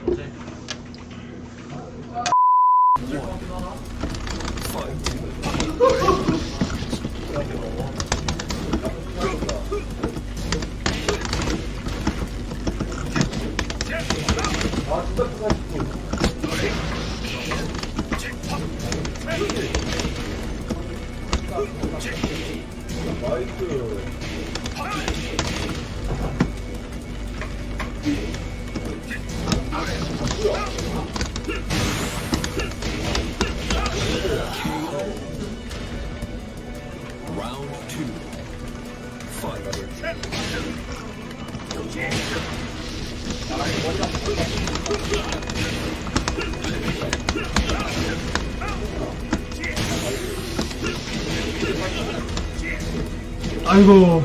아이고.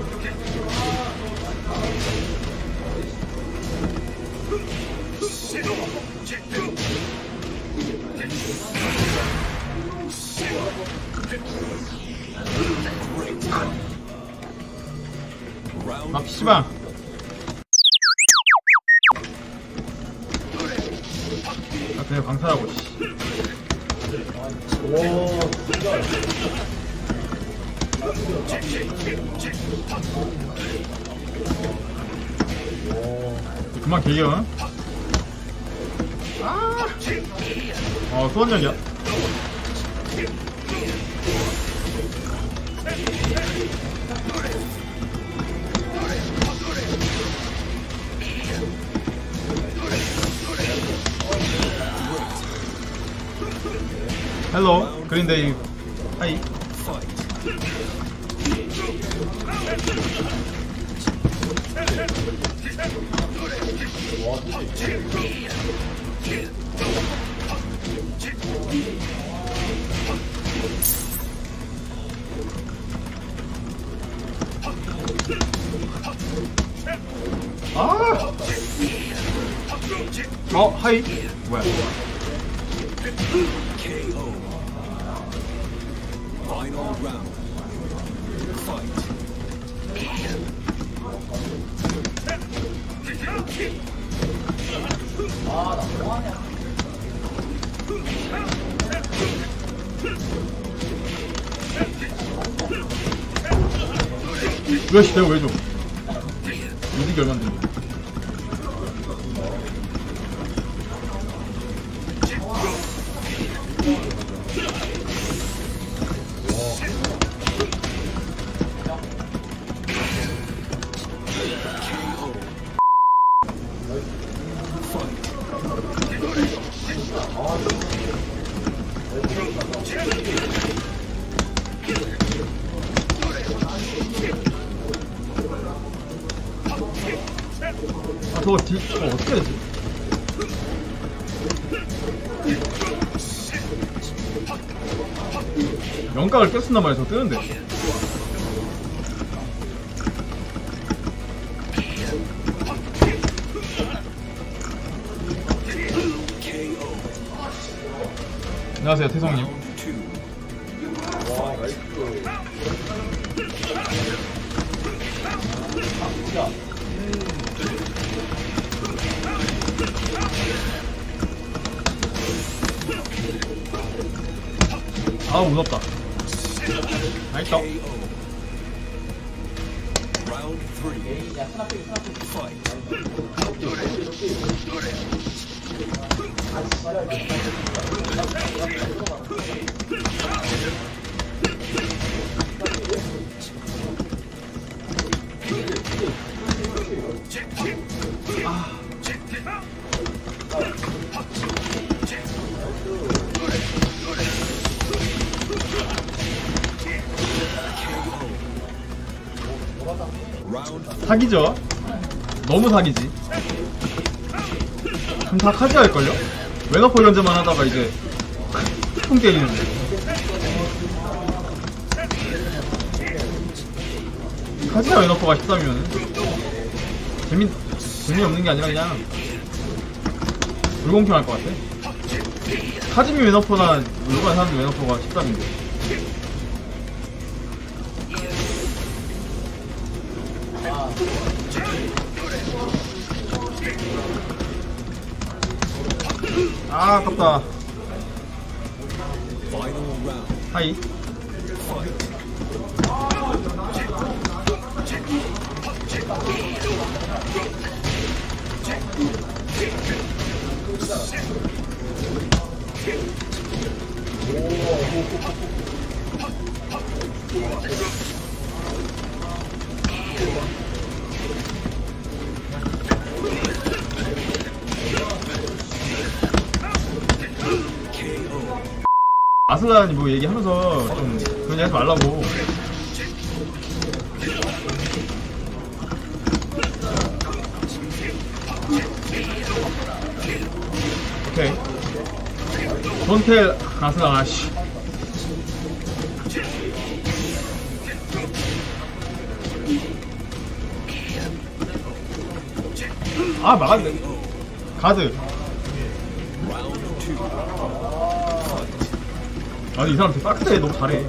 아, PC방. 아, 그냥 강탈하고, 씨. 그만 개겨. 수원역이야. 헬로 그린데이. 하이. 하이. 뭐야? 왜씨 내가 왜 줘? 이득이 얼만데? 저거 어떻게 되지? 영각을 꼈었단 말이야. 저거 뜨는데. 안녕하세요, 태성님. 아우 무섭다. 나이스. 사기죠? 너무 사기지. 그럼 다 카지 할걸요? 웨너폴 현재만 하다가 이제 퉁 때리는데. 카지나 웨너포가 13이면은 재미없는 게 아니라 그냥 불공평할 것 같아. 카지미 웨너포나 일반 사람 웨너포가 13인데. 아, 아깝다. 하이. 아슬란이 뭐 얘기하면서 좀 그런 얘기 하지 말라고. 오케이. 돈텔 아슬란 아씨. 아, 막았네. 가드. 아니, 이 사람 되게 빡세. 너무 잘해.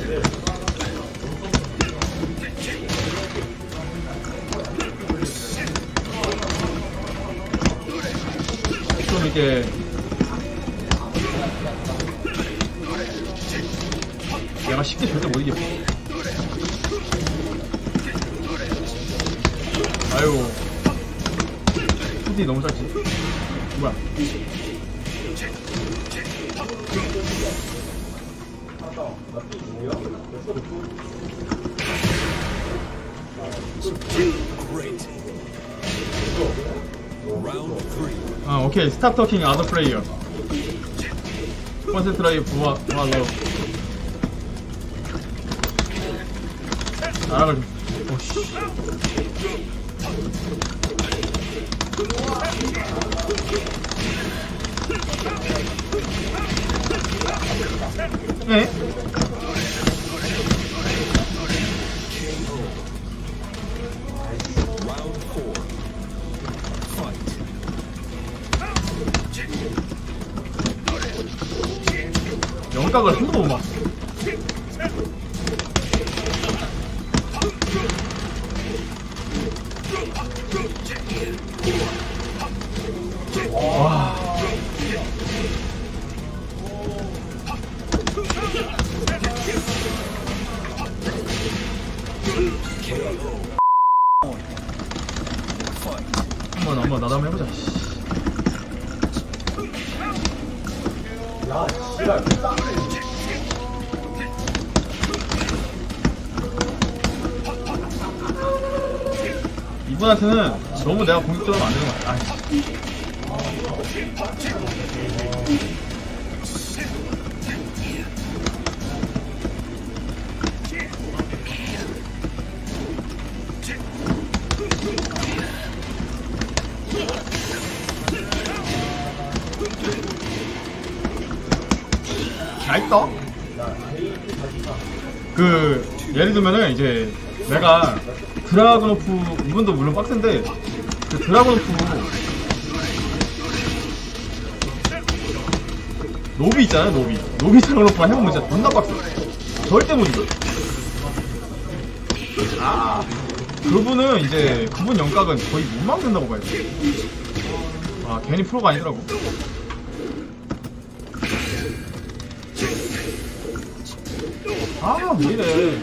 좀 이렇게 얘가 쉽게 절대 못 이겨. 아유, 푸디 너무 짧지. 뭐야? 아, 오케이. 스탑 터킹 아더 플레이어. 컨센트라이브 부하 러. 나락을 좀. 오씨. 네? 영각을 한 번도 못 맞았어. 와. 한번 나도 한번 해보자. 야, 씨발. 이분한테는 너무 내가 공격적으로 만드는 것 같아. 나있다? 예를 들면은 이제 내가 드라군오프, 이분도 물론 빡센데, 그 드라군오프 노비 있잖아요, 노비 드라군오프랑 해보면 진짜 존나 빡세. 절대 못 이겨. 아, 그분은 이제 그분 영각은 거의 못 막는다고 봐야 돼. 아, 괜히 프로가 아니더라고. 아, 왜 이래.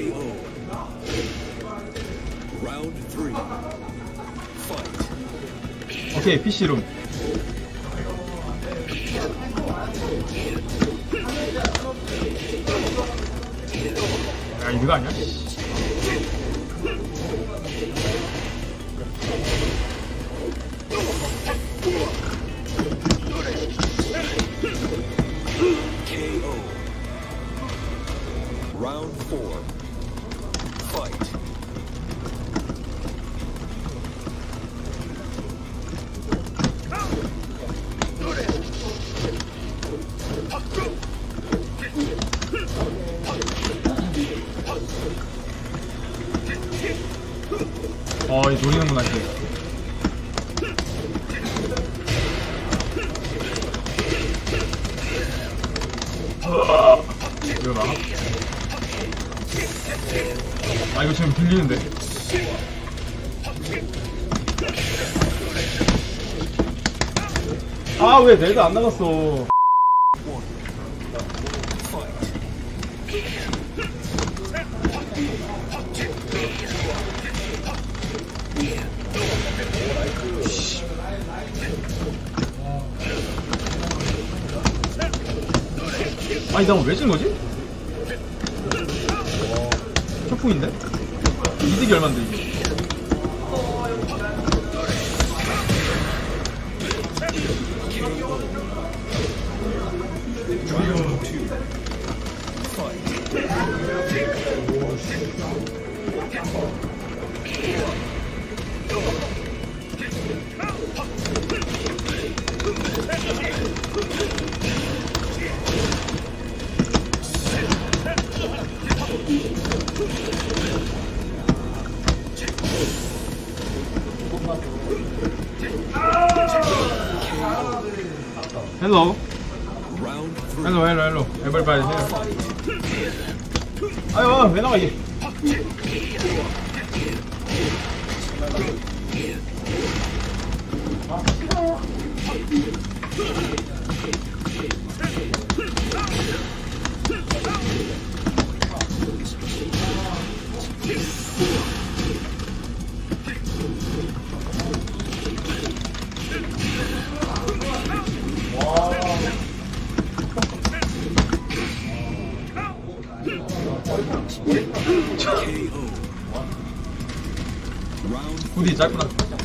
오케이, PC룸. 야, 이거 아니야? Round 4. Fight. 이 노리는구나, 이제. 이거 봐. 아, 이거 지금 들리는데. 아, 왜 레드 안 나갔어? 아니, 나 왜 진 거지? 초풍인데? 이득이 얼만데, 이게? Hello. Hello. Everybody here. 아유, 왜 나와, 이게? 굿이 짧구나.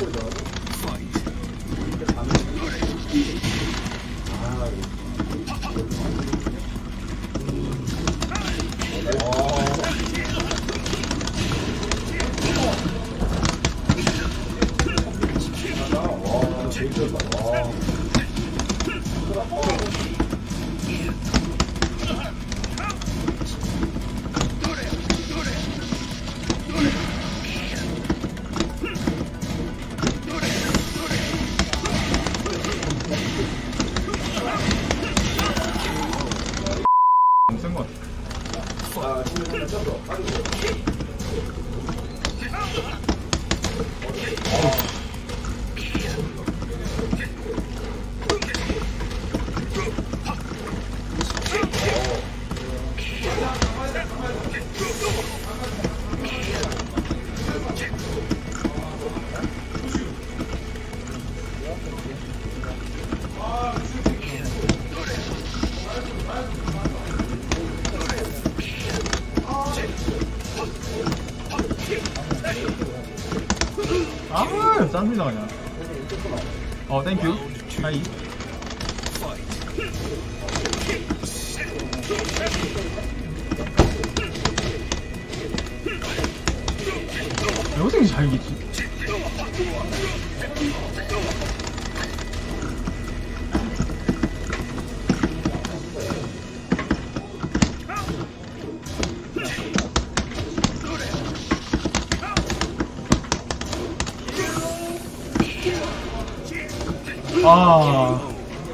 센 것 같아. 아, 짠 소리 나가냐. 땡큐. 하이. 왜 어떻게 잘 이기지? 아.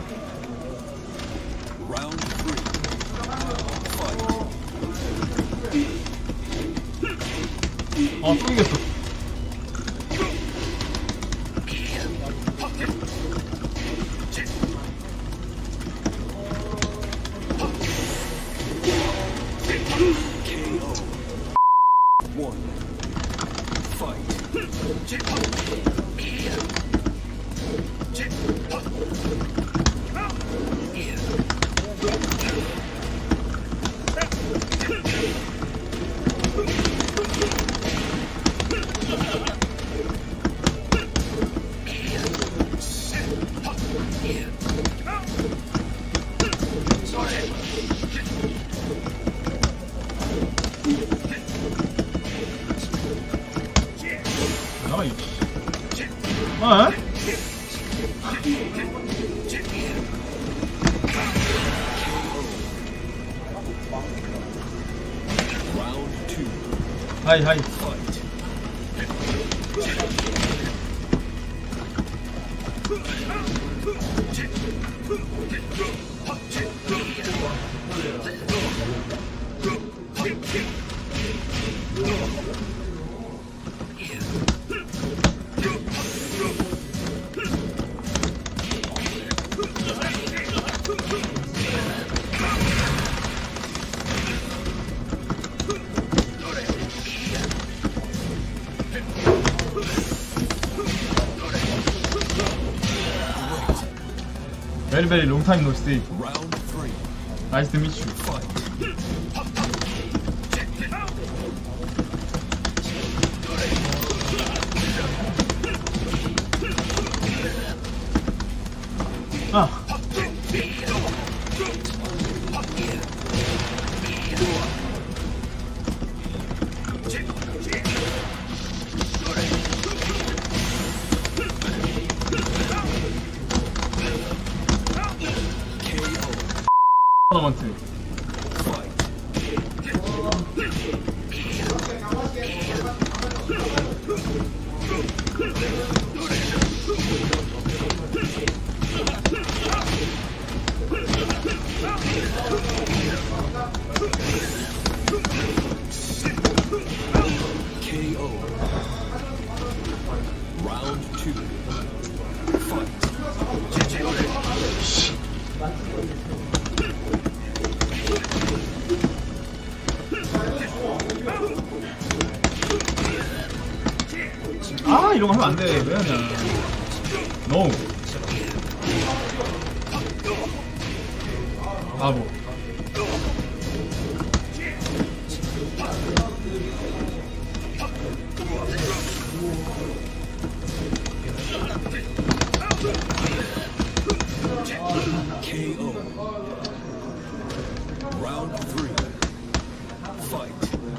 또 이겼어. 하이 하이. Very very long time no see. Round 3. Nice to meet you. Fight. 아. 토너먼트. KO. Round 2. Fight. 아 이런 거 하면 안 돼. 왜 하냐. No. 바보. KO. Round 3. Fight.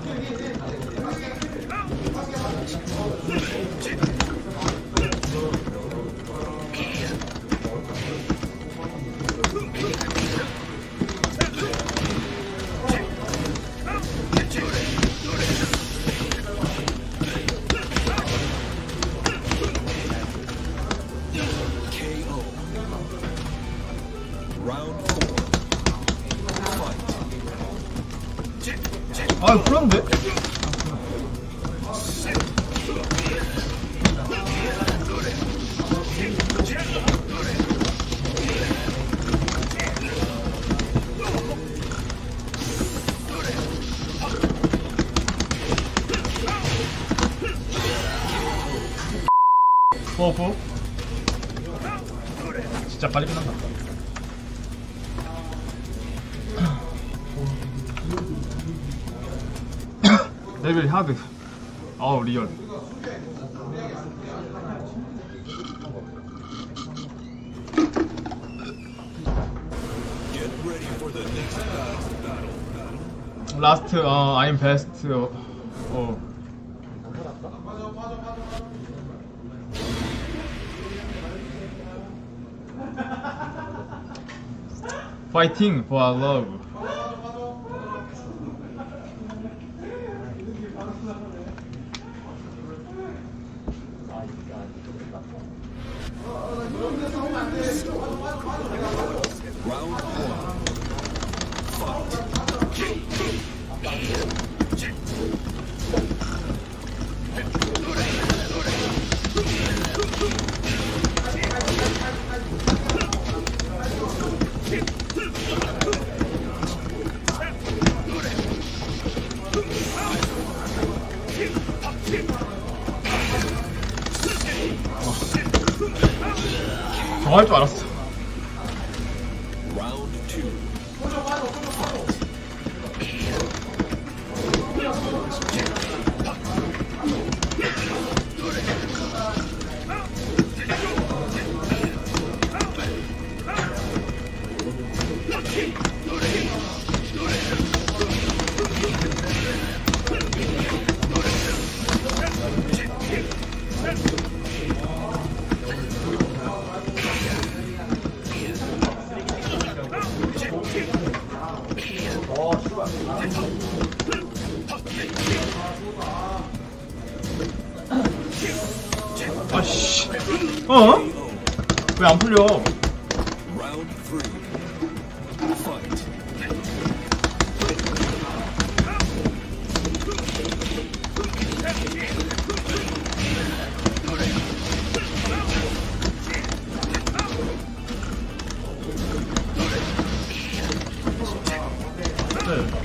KO. Round 4. Fight. 아 그런데? 포 진짜 빨리 끝난다. 레벨 하드. 아우 리얼. Get ready for the next battle. 라스트 I'm best. Fighting for love. Round 1. 저 할 줄 알았어. Round 2. 아씨. 왜 안 풀려? Round 3. Fight. 네.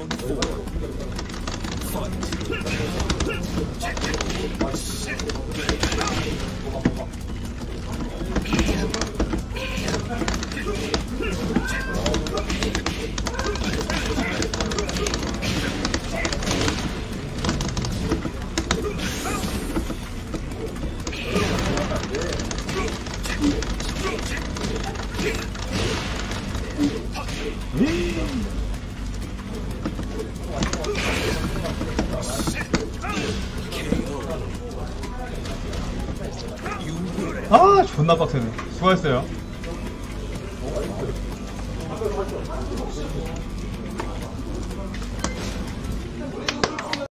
아 존나 빡세네. 수고했어요.